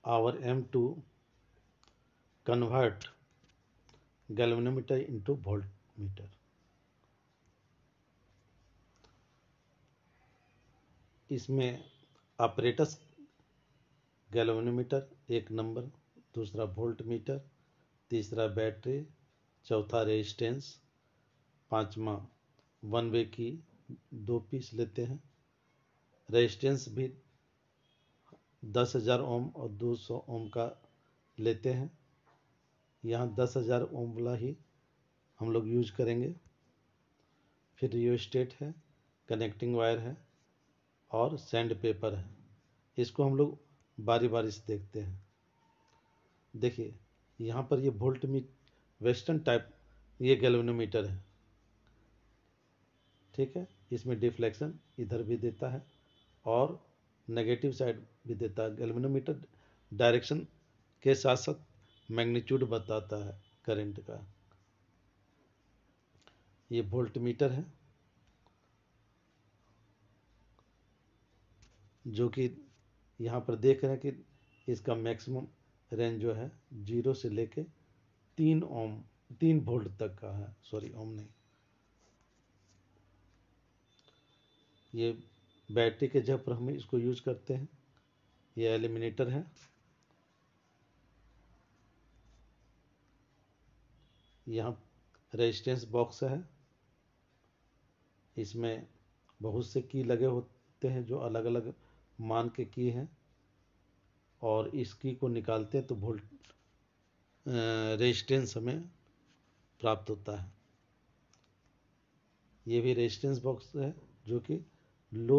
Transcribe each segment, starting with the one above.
our aim to convert galvanometer into voltmeter. इसमें apparatus galvanometer एक number, दूसरा voltmeter, तीसरा बैटरी, चौथा रेजिस्टेंस, पांचवा वन वे की 2 पीस लेते हैं। रेजिस्टेंस भी 10,000 ओम और 200 ओम का लेते हैं। यहाँ 10,000 ओम वाला ही हम लोग यूज करेंगे। फिर रियोस्टेट है, कनेक्टिंग वायर है और सैंड पेपर है। इसको हम लोग बारी बारी से देखते हैं। देखिए यहाँ पर ये वोल्ट वेस्टर्न टाइप ये गैल्वेनोमीटर है, ठीक है। इसमें डिफ्लेक्शन इधर भी देता है और नेगेटिव साइड भी देता है। गैल्वेनोमीटर डायरेक्शन के साथ साथ मैग्नीट्यूड बताता है करंट का। ये वोल्ट मीटर है जो कि यहाँ पर देख रहे हैं कि इसका मैक्सिमम रेंज जो है 0 से लेके 3 वोल्ट तक का है। सॉरी, ओम नहीं। ये बैटरी के जगह पर हम इसको यूज करते हैं। ये एलिमिनेटर है। यहाँ रेजिस्टेंस बॉक्स है। इसमें बहुत से की लगे होते हैं जो अलग अलग मान के की हैं, और इस की को निकालते हैं तो वोल्ट रेजिस्टेंस हमें प्राप्त होता है। ये भी रेजिस्टेंस बॉक्स है जो कि लो,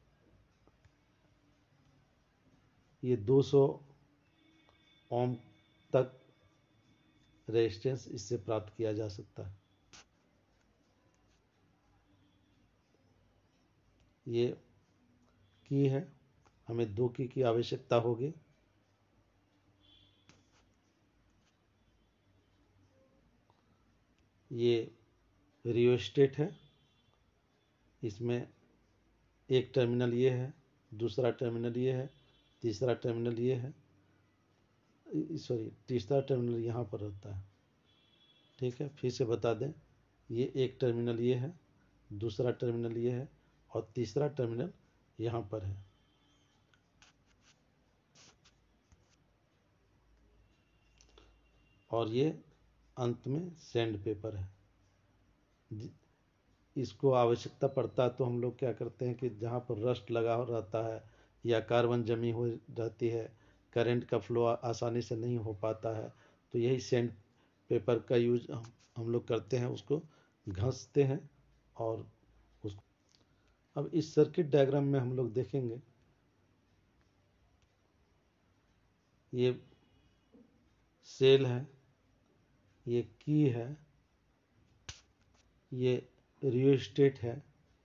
ये 200 ओम तक रेजिस्टेंस इससे प्राप्त किया जा सकता है। ये की है, हमें 2 की आवश्यकता होगी। ये रियोस्टेट है। इसमें एक टर्मिनल ये है, दूसरा टर्मिनल ये है, तीसरा टर्मिनल ये है, सॉरी तीसरा टर्मिनल यहाँ पर रहता है, ठीक है। फिर से बता दें, ये एक टर्मिनल ये है, दूसरा टर्मिनल ये है और तीसरा टर्मिनल यहाँ पर है। और ये अंत में सैंड पेपर है। इसको आवश्यकता पड़ता है तो हम लोग क्या करते हैं कि जहाँ पर रस्ट लगा रहता है या कार्बन जमी हुई रहती है, करंट का फ्लो आसानी से नहीं हो पाता है, तो यही सैंड पेपर का यूज हम लोग करते हैं। उसको घसते हैं और उसको, अब इस सर्किट डायग्राम में हम लोग देखेंगे, ये सेल है, ये की है, ये रियोस्टेट है,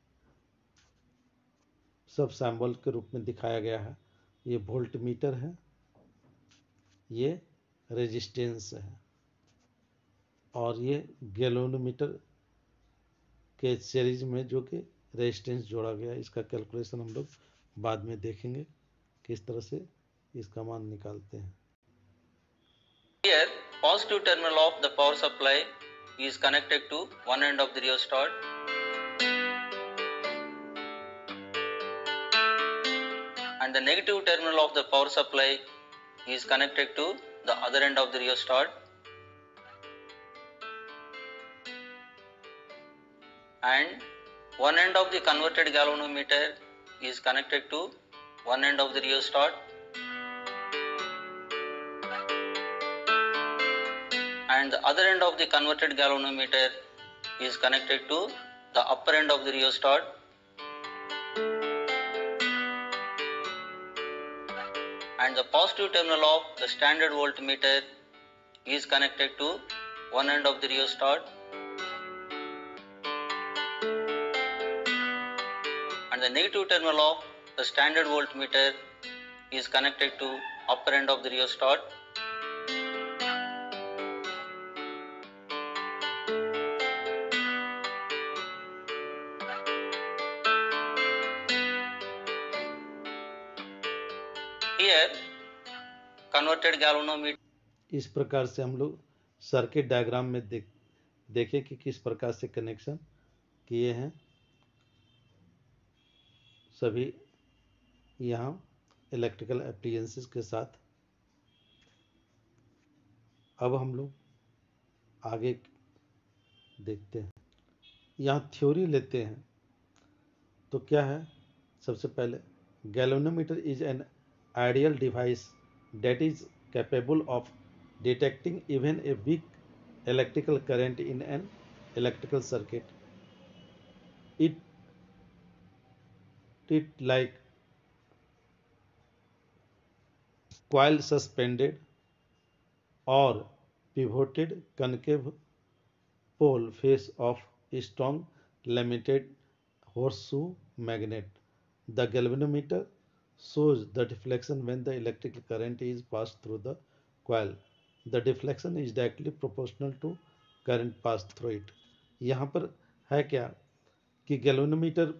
सब सैम्बल के रूप में दिखाया गया है। ये वोल्ट मीटर है, ये रेजिस्टेंस है और ये गैल्वेनोमीटर के सीरीज में जो कि रेजिस्टेंस जोड़ा गया है। इसका कैलकुलेशन हम लोग बाद में देखेंगे किस तरह से इसका मान निकालते हैं। Here, positive terminal of the power supply is connected to one end of the rheostat and the negative terminal of the power supply is connected to the other end of the rheostat, and one end of the converted galvanometer is connected to one end of the rheostat and the other end of the converted galvanometer is connected to the upper end of the rheostat, and the positive terminal of the standard voltmeter is connected to one end of the rheostat and the negative terminal of the standard voltmeter is connected to upper end of the rheostat. Here, converted galvanometer. इस प्रकार से हम लोग circuit diagram में देखें कि किस प्रकार से कनेक्शन किए हैं सभी यहाँ इलेक्ट्रिकल एप्लियंसेस के साथ। अब हम लोग आगे देखते हैं, यहाँ थ्योरी लेते हैं। तो क्या है, सबसे पहले galvanometer is an ideal device that is capable of detecting even a weak electrical current in an electrical circuit. It like coil suspended or pivoted concave pole face of a strong laminated horseshoe magnet. The galvanometer shows the deflection when the electrical current is passed through the coil. The deflection is directly proportional to current passed through it. यहाँ पर है क्या कि galvanometer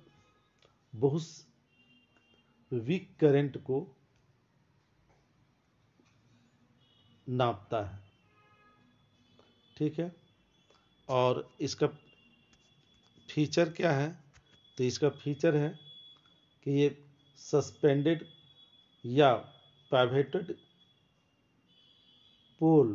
बहुत week current को नापता है, ठीक है। और इसका फीचर क्या है, तो इसका फीचर है कि ये सस्पेंडेड या पाइवेटेड पोल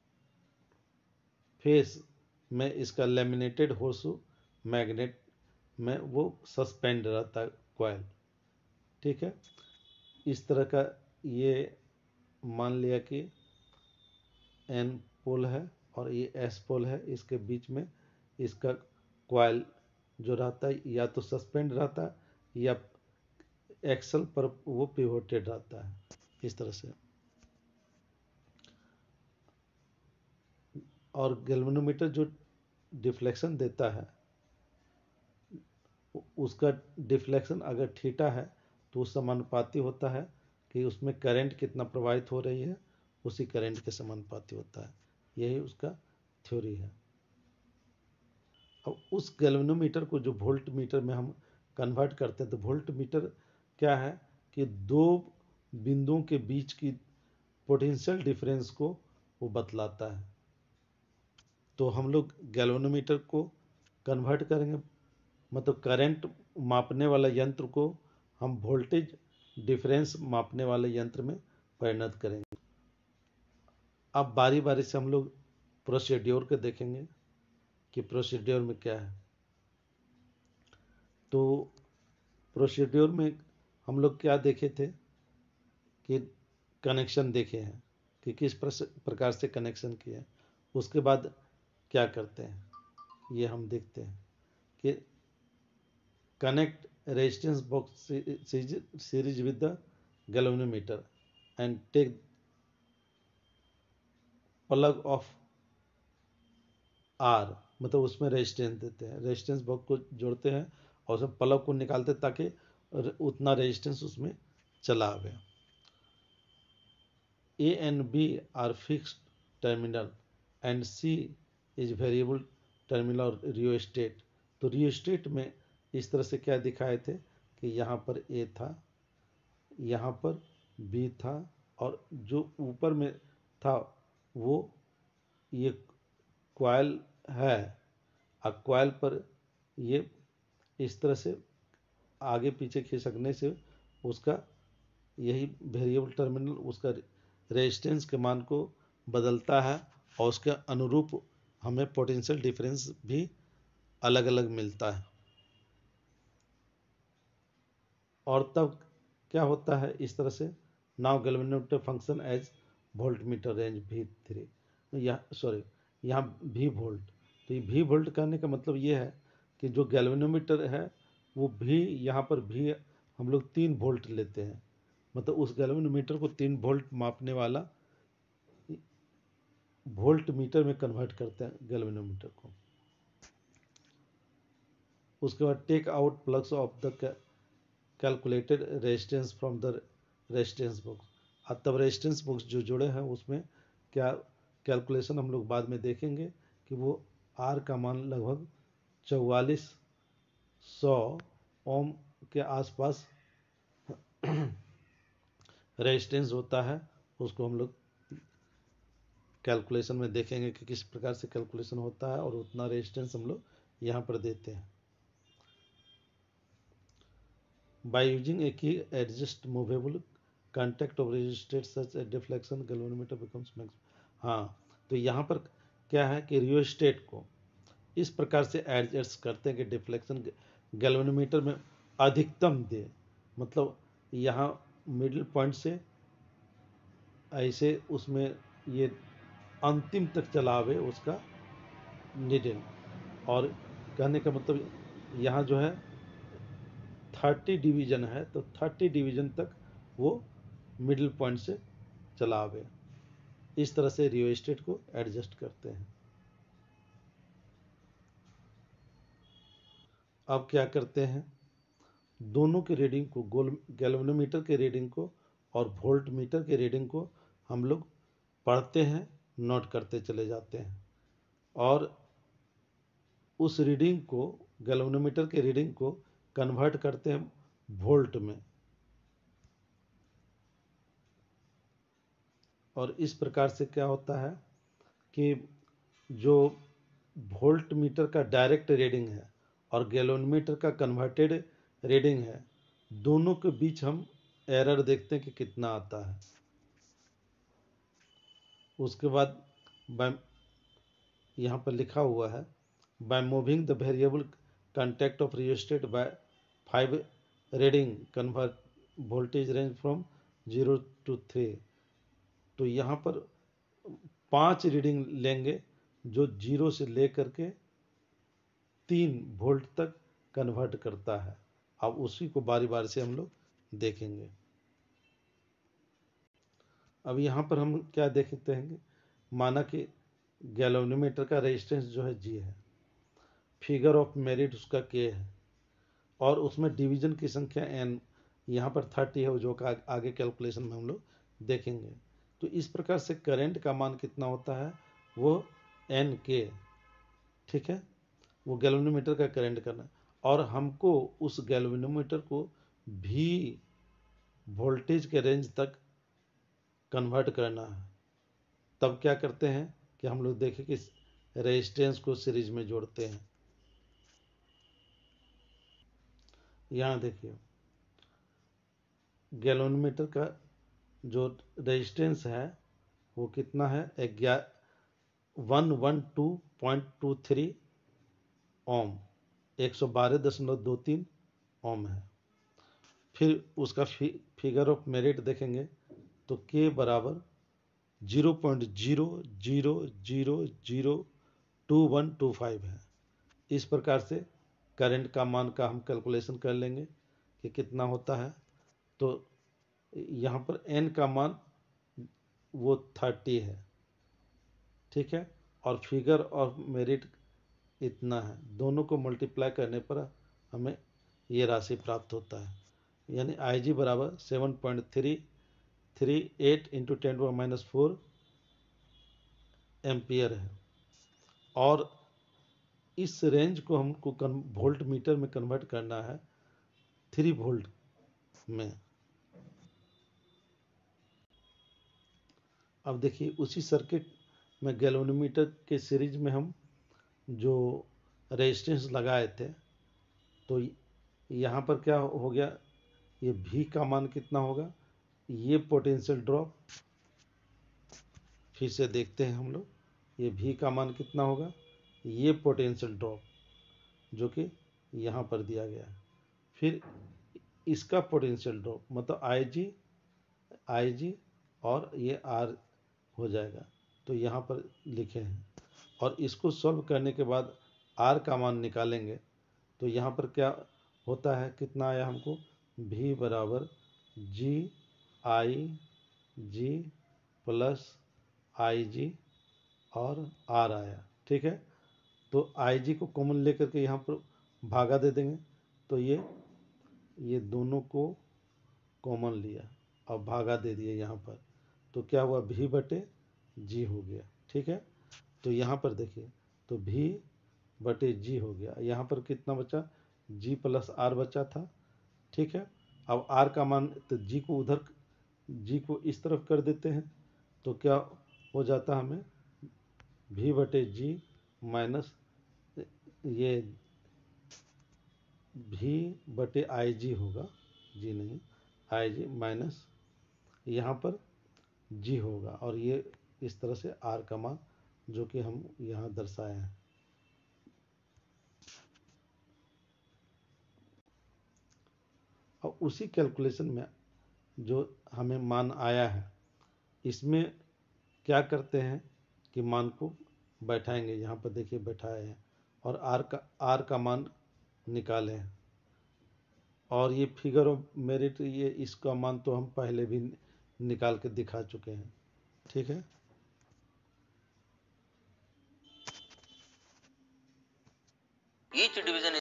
फेस में इसका लेमिनेटेड होर्सू मैग्नेट में वो सस्पेंड रहता है कॉइल, ठीक है। इस तरह का ये मान लिया कि एन पोल है और ये एस पोल है, इसके बीच में इसका कॉइल जो रहता है या तो सस्पेंड रहता है या एक्सल पर वो पिवोटेड रहता है, इस तरह से। और गैल्वेनोमीटर जो डिफ्लेक्शन देता है, उसका डिफ्लेक्शन अगर थीटा है तो उस समानुपाती होता है कि उसमें करंट कितना प्रवाहित हो रही है, उसी करंट के समानुपाती होता है। यही उसका थ्योरी है। अब उस गैल्वेनोमीटर को जो वोल्ट मीटर में हम कन्वर्ट करते हैं, तो वोल्ट मीटर क्या है कि दो बिंदुओं के बीच की पोटेंशियल डिफरेंस को वो बतलाता है। तो हम लोग गैल्वेनोमीटर को कन्वर्ट करेंगे, मतलब करंट मापने वाला यंत्र को हम वोल्टेज डिफरेंस मापने वाले यंत्र में परिणत करेंगे। अब बारी बारी से हम लोग प्रोसीड्योर को देखेंगे कि प्रोसीड्योर में क्या है। तो प्रोसीड्योर में हम लोग क्या देखे थे कि कनेक्शन देखे हैं कि किस प्रकार से कनेक्शन किए हैं। उसके बाद क्या करते हैं ये हम देखते हैं कि connect resistance box series with the galvanometer and take plug of R, मतलब उसमें रेजिस्टेंस देते हैं, रेजिस्टेंस बॉक्स को जोड़ते हैं और उसमें प्लग को निकालते हैं ताकि उतना रेजिस्टेंस उसमें चला आवे। A and B are fixed terminal and C is variable terminal और रियोस्टेट। तो रियोस्टेट में इस तरह से क्या दिखाए थे कि यहाँ पर ए था, यहाँ पर बी था और जो ऊपर में था वो ये कॉइल है। अब कॉइल पर ये इस तरह से आगे पीछे खिसकने से उसका यही वेरिएबल टर्मिनल उसका रेजिस्टेंस के मान को बदलता है और उसके अनुरूप हमें पोटेंशियल डिफरेंस भी अलग अलग मिलता है। और तब क्या होता है इस तरह से, now galvanometer function as voltmeter range V3, यहाँ V वोल्ट। तो ये V वोल्ट कहने का मतलब ये है कि जो गैल्वेनोमीटर है वो भी यहाँ पर भी हम लोग 3 वोल्ट लेते हैं, मतलब उस गैल्वेनोमीटर को 3 वोल्ट मापने वाला वोल्ट मीटर में कन्वर्ट करते हैं गैल्वेनोमीटर को। उसके बाद take out plugs of the calculated resistance from the resistance box. अब तब रेजिस्टेंस बॉक्स जो जुड़े हैं उसमें क्या कैलकुलेशन हम लोग बाद में देखेंगे कि वो आर का मान लगभग 4400 ओम के आसपास रेजिस्टेंस होता है उसको हम लोग कैलकुलेशन में देखेंगे कि किस प्रकार से कैलकुलेशन होता है, और उतना रेजिस्टेंस हम लोग यहाँ पर देते हैं। Bye using a key adjust movable contact of resistance such a deflection galvanometer becomes max. हाँ, तो यहाँ पर क्या है कि रियोस्टेट को इस प्रकार से एडजस्ट करते हैं कि डिफ्लेक्शन गैल्वेनोमीटर में अधिकतम दे, मतलब यहाँ मिडिल पॉइंट से ऐसे उसमें ये अंतिम तक चलावे उसका निडल। और कहने का मतलब यहाँ जो है 30 डिवीजन है, तो 30 डिवीजन तक वो मिडिल पॉइंट से चलावे। इस तरह से रियोस्टेट को एडजस्ट करते हैं। अब क्या करते हैं, दोनों के रीडिंग को, गैल्वेनोमीटर के रीडिंग को और वोल्ट मीटर के रीडिंग को हम लोग पढ़ते हैं, नोट करते चले जाते हैं, और उस रीडिंग को, गैल्वेनोमीटर के रीडिंग को कन्वर्ट करते हैं वोल्ट में। और इस प्रकार से क्या होता है कि जो वोल्ट मीटर का डायरेक्ट रीडिंग है और गैल्वेनोमीटर का कन्वर्टेड रीडिंग है, दोनों के बीच हम एरर देखते हैं कि कितना आता है। उसके बाद यहाँ पर लिखा हुआ है, by moving the variable contact of rheostat by 5 reading convert voltage range from 0 to 3। तो यहाँ पर 5 रीडिंग लेंगे जो 0 से लेकर के 3 वोल्ट तक कन्वर्ट करता है। अब उसी को बारी बारी से हम लोग देखेंगे। अब यहाँ पर हम क्या देखते हैं, माना कि गैल्वेनोमीटर का रेजिस्टेंस जो है G है, फिगर ऑफ मेरिट उसका K है, और उसमें डिवीजन की संख्या N यहाँ पर 30 है, जो का आगे कैलकुलेशन में हम लोग देखेंगे। तो इस प्रकार से करंट का मान कितना होता है, वो NK, ठीक है, वो गैल्वेनोमीटर का करंट करना, और हमको उस गैल्वेनोमीटर को भी वोल्टेज के रेंज तक कन्वर्ट करना है। तब क्या करते हैं कि हम लोग देखें कि रेजिस्टेंस को सीरीज में जोड़ते हैं। यहाँ देखिए, गैल्वेनोमीटर का जो रेजिस्टेंस है वो कितना है, 112.23 ओम, 112.23 ओम है। फिर उसका फिगर ऑफ मेरिट देखेंगे तो K बराबर 0.00002125 है। इस प्रकार से करंट का मान का हम कैलकुलेशन कर लेंगे कि कितना होता है। तो यहाँ पर N का मान वो 30 है, ठीक है, और फिगर ऑफ मेरिट इतना है। दोनों को मल्टीप्लाई करने पर हमें ये राशि प्राप्त होता है, यानी IG बराबर 7.338 इंटू 10⁻⁴ एम्पियर है। और इस रेंज को हमको वोल्ट मीटर में कन्वर्ट करना है 3 वोल्ट में। अब देखिए, उसी सर्किट में गैल्वेनोमीटर के सीरीज में हम जो रेजिस्टेंस लगाए थे, तो यहाँ पर क्या हो गया, ये V का मान कितना होगा, ये पोटेंशियल ड्रॉप, फिर से देखते हैं हम लोग, ये V का मान कितना होगा, ये पोटेंशियल ड्रॉप जो कि यहाँ पर दिया गया है, फिर इसका पोटेंशियल ड्रॉप मतलब IG और ये R हो जाएगा, तो यहाँ पर लिखे हैं। और इसको सॉल्व करने के बाद R का मान निकालेंगे, तो यहाँ पर क्या होता है, कितना आया हमको, V बराबर GIG प्लस IG और R आया, ठीक है। तो IG को कॉमन लेकर के यहाँ पर भागा दे देंगे, तो ये दोनों को कॉमन लिया और भागा दे दिए यहाँ पर, तो क्या हुआ, V बटे G हो गया, ठीक है। तो यहाँ पर देखिए, तो V बटे G हो गया, यहाँ पर कितना बचा, G प्लस R बचा था, ठीक है। अब R का मान, तो G को उधर जी को इस तरफ कर देते हैं तो क्या हो जाता हमें V/G माइनस ये V/IG होगा, जी नहीं, IG माइनस यहाँ पर G होगा, और ये इस तरह से R का मान जो कि हम यहाँ दर्शाए हैं। और उसी कैलकुलेशन में जो हमें मान आया है, इसमें क्या करते हैं कि मान को बैठाएंगे, यहाँ पर देखिए बैठाए हैं, और R का मान निकालें हैं। और ये फिगर ऑफ मेरिट, ये इसका मान तो हम पहले भी निकाल के दिखा चुके हैं, ठीक है। Each division is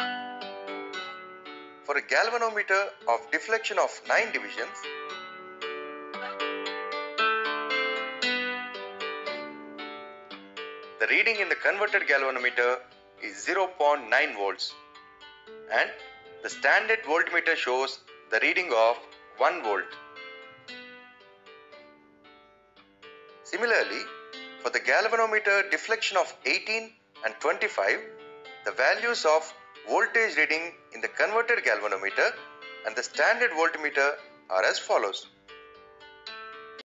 For a galvanometer of deflection of 9 divisions, the reading in the converted galvanometer is 0.9 volts and the standard voltmeter shows the reading of 1 volt. Similarly, for the galvanometer deflection of 18 and 25, the values of voltage reading in the converted galvanometer and the standard voltmeter are as follows.